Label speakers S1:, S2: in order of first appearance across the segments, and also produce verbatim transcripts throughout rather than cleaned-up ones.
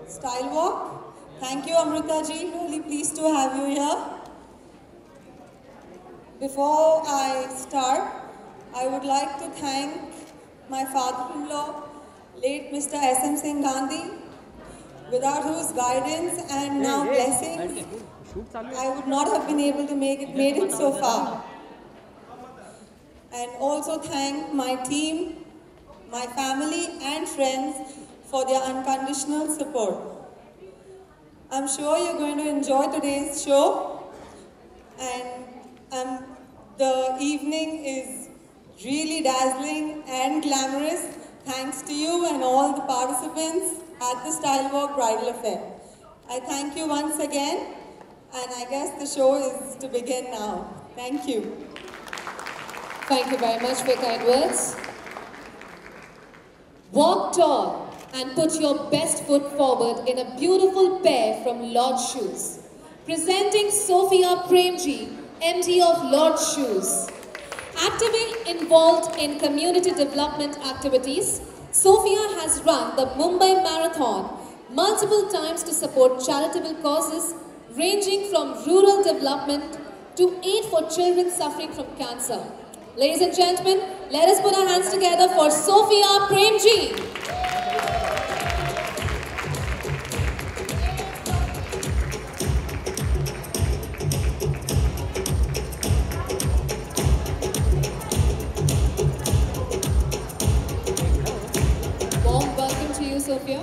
S1: Style Walk. Thank you, Amrita ji. Really pleased to have you here. Before I start, I would like to thank my father-in-law, late Mister S M Singh Gandhi, without whose guidance and now blessings, I would not have been able to make it, made it so far. And also thank my team, my family and friends for their unconditional support. I'm sure you're going to enjoy today's show, and um, the evening is really dazzling and glamorous thanks to you and all the participants at the Style Walk Bridal Affair. I thank you once again, and I guess the show is to begin now. Thank you.
S2: Thank you very much for your kind words. Walk tall and put your best foot forward in a beautiful pair from Lord Shoes. Presenting Sophia Premji, M D of Lord Shoes. Actively involved in community development activities, Sophia has run the Mumbai Marathon multiple times to support charitable causes ranging from rural development to aid for children suffering from cancer. Ladies and gentlemen, let us put our hands together for Sophia Premji. Warm welcome to you, Sophia.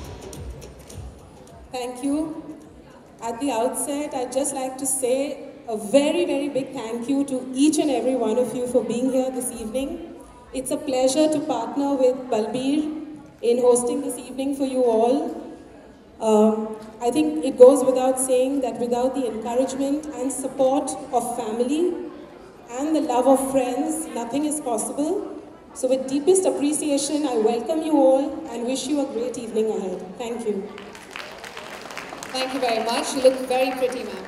S3: Thank you. At the outset, I'd just like to say a very, very big thank you to each and every one of you for being here this evening. It's a pleasure to partner with Balbir in hosting this evening for you all. Um, I think it goes without saying that without the encouragement and support of family and the love of friends, nothing is possible. So with deepest appreciation, I welcome you all and wish you a great evening ahead. Thank you.
S2: Thank you very much. You look very pretty, ma'am.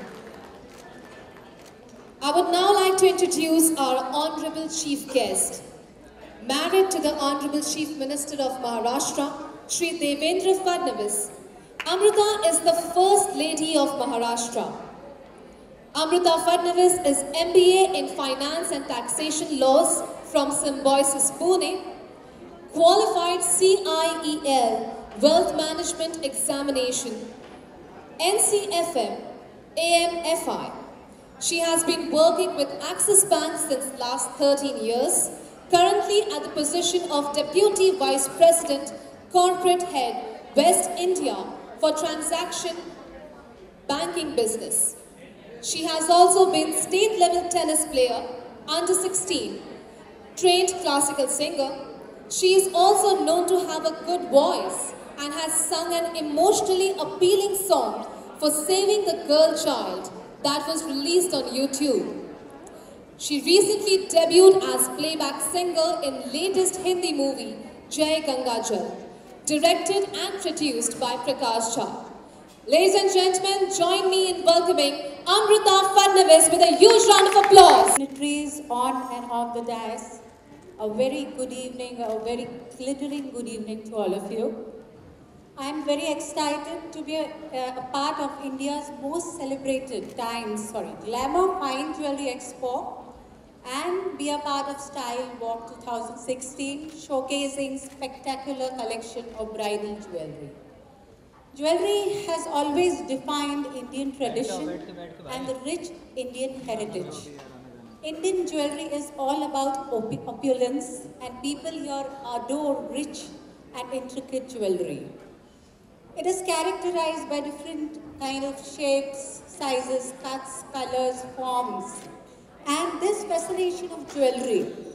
S2: I would now like to introduce our Honorable Chief Guest. Married to the Honorable Chief Minister of Maharashtra, Shri Devendra Fadnavis, Amrita is the First Lady of Maharashtra. Amrita Fadnavis is M B A in Finance and Taxation Laws from Symbiosis Pune, qualified C I E L Wealth Management Examination, N C F M, A M F I. She has been working with Axis Bank since last thirteen years, currently at the position of Deputy Vice President, Corporate Head, West India for Transaction Banking Business. She has also been state-level tennis player, under sixteen, trained classical singer. She is also known to have a good voice and has sung an emotionally appealing song for saving the girl child that was released on YouTube. She recently debuted as playback singer in latest Hindi movie Jai Ganga Jal, directed and produced by Prakash Jha. Ladies and gentlemen, join me in welcoming Amrita Fadnavis with a huge round of applause.
S4: Dignitaries on and off the dais, a very good evening, a very glittering good evening to all of you. I am very excited to be a, a part of India's most celebrated times, sorry, Glamour Fine Jewelry Expo and be a part of Style Walk twenty sixteen, showcasing spectacular collection of bridal jewelry. Jewelry has always defined Indian tradition and the rich Indian heritage. Indian jewelry is all about op opulence, and people here adore rich and intricate jewelry. It is characterized by different kind of shapes, sizes, cuts, colors, forms. And this fascination of jewelry